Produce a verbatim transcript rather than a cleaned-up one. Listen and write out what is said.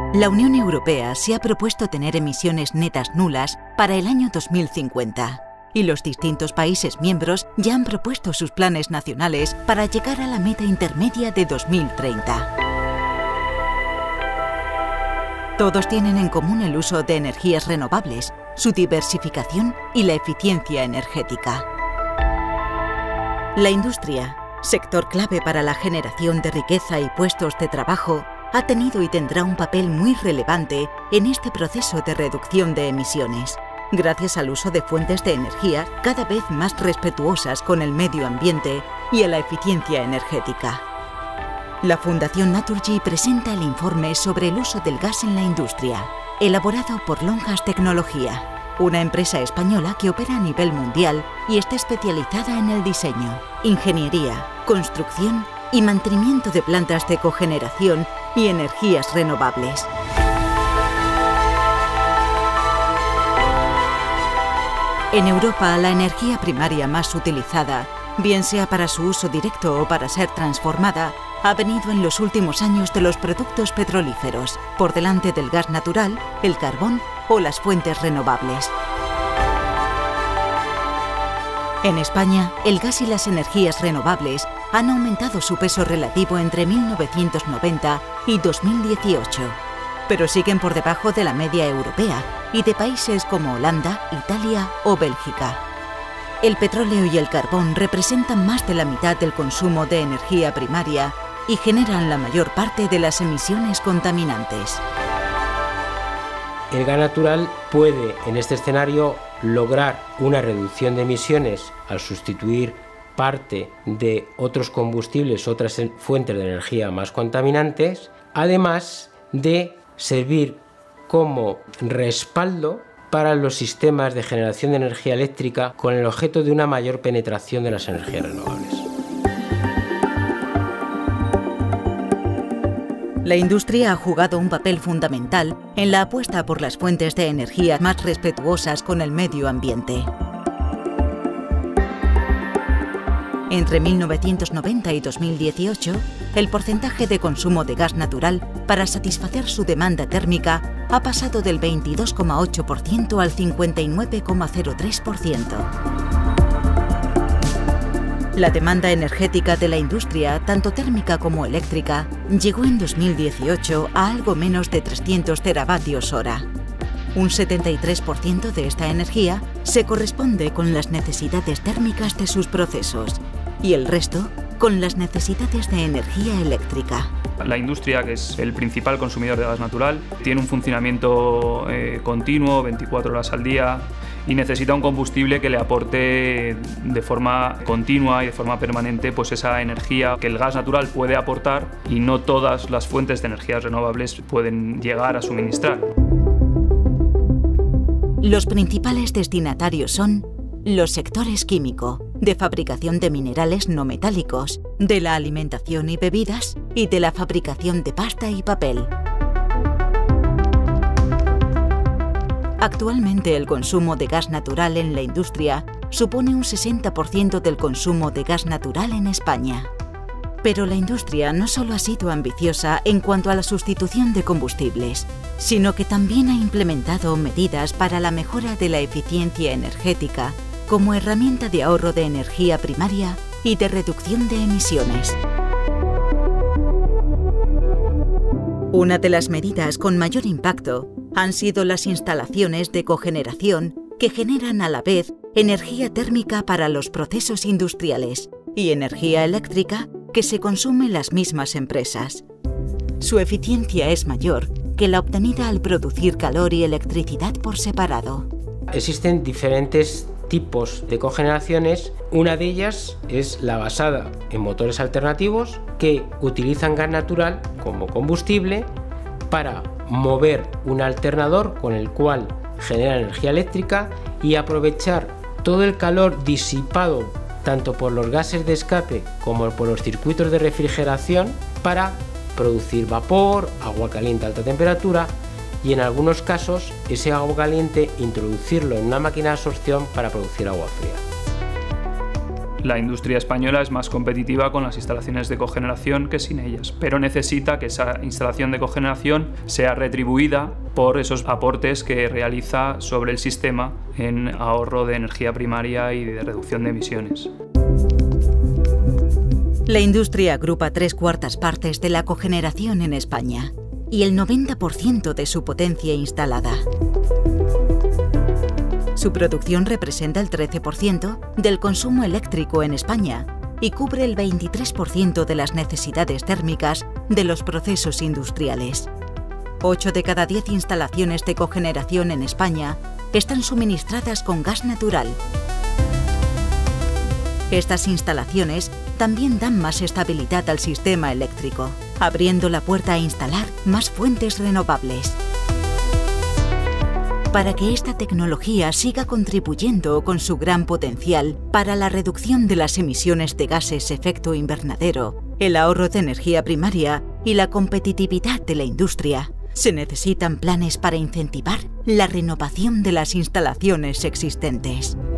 La Unión Europea se ha propuesto tener emisiones netas nulas para el año dos mil cincuenta y los distintos países miembros ya han propuesto sus planes nacionales para llegar a la meta intermedia de dos mil treinta. Todos tienen en común el uso de energías renovables, su diversificación y la eficiencia energética. La industria, sector clave para la generación de riqueza y puestos de trabajo, ha tenido y tendrá un papel muy relevante en este proceso de reducción de emisiones, gracias al uso de fuentes de energía cada vez más respetuosas con el medio ambiente y a la eficiencia energética. La Fundación Naturgy presenta el informe sobre el uso del gas en la industria, elaborado por Lonjas Tecnología, una empresa española que opera a nivel mundial y está especializada en el diseño, ingeniería, construcción y mantenimiento de plantas de cogeneración y energías renovables. En Europa, la energía primaria más utilizada, bien sea para su uso directo o para ser transformada, ha venido en los últimos años de los productos petrolíferos, por delante del gas natural, el carbón o las fuentes renovables. En España, el gas y las energías renovables han aumentado su peso relativo entre mil novecientos noventa y dos mil dieciocho, pero siguen por debajo de la media europea y de países como Holanda, Italia o Bélgica. El petróleo y el carbón representan más de la mitad del consumo de energía primaria y generan la mayor parte de las emisiones contaminantes. El gas natural puede, en este escenario, lograr una reducción de emisiones al sustituir parte de otros combustibles, otras fuentes de energía más contaminantes, además de servir como respaldo para los sistemas de generación de energía eléctrica con el objeto de una mayor penetración de las energías renovables. La industria ha jugado un papel fundamental en la apuesta por las fuentes de energía más respetuosas con el medio ambiente. Entre mil novecientos noventa y dos mil dieciocho, el porcentaje de consumo de gas natural para satisfacer su demanda térmica ha pasado del veintidós coma ocho por ciento al cincuenta y nueve coma cero tres por ciento. La demanda energética de la industria, tanto térmica como eléctrica, llegó en dos mil dieciocho a algo menos de trescientos teravatios hora. Un setenta y tres por ciento de esta energía se corresponde con las necesidades térmicas de sus procesos y el resto con las necesidades de energía eléctrica. La industria, que es el principal consumidor de gas natural, tiene un funcionamiento eh, continuo, veinticuatro horas al día, y necesita un combustible que le aporte de forma continua y de forma permanente pues esa energía que el gas natural puede aportar y no todas las fuentes de energías renovables pueden llegar a suministrar. Los principales destinatarios son los sectores químico, de fabricación de minerales no metálicos, de la alimentación y bebidas y de la fabricación de pasta y papel. Actualmente el consumo de gas natural en la industria supone un sesenta por ciento del consumo de gas natural en España. Pero la industria no solo ha sido ambiciosa en cuanto a la sustitución de combustibles, sino que también ha implementado medidas para la mejora de la eficiencia energética como herramienta de ahorro de energía primaria y de reducción de emisiones. Una de las medidas con mayor impacto han sido las instalaciones de cogeneración que generan a la vez energía térmica para los procesos industriales y energía eléctrica que se consume en las mismas empresas. Su eficiencia es mayor que la obtenida al producir calor y electricidad por separado. Existen diferentes tipos de cogeneraciones. Una de ellas es la basada en motores alternativos que utilizan gas natural como combustible para mover un alternador con el cual genera energía eléctrica y aprovechar todo el calor disipado tanto por los gases de escape como por los circuitos de refrigeración para producir vapor, agua caliente a alta temperatura y en algunos casos ese agua caliente introducirlo en una máquina de absorción para producir agua fría. La industria española es más competitiva con las instalaciones de cogeneración que sin ellas, pero necesita que esa instalación de cogeneración sea retribuida por esos aportes que realiza sobre el sistema en ahorro de energía primaria y de reducción de emisiones. La industria agrupa tres cuartas partes de la cogeneración en España y el noventa por ciento de su potencia instalada. Su producción representa el trece por ciento del consumo eléctrico en España y cubre el veintitrés por ciento de las necesidades térmicas de los procesos industriales. ocho de cada diez instalaciones de cogeneración en España están suministradas con gas natural. Estas instalaciones también dan más estabilidad al sistema eléctrico, abriendo la puerta a instalar más fuentes renovables. Para que esta tecnología siga contribuyendo con su gran potencial para la reducción de las emisiones de gases efecto invernadero, el ahorro de energía primaria y la competitividad de la industria, se necesitan planes para incentivar la renovación de las instalaciones existentes.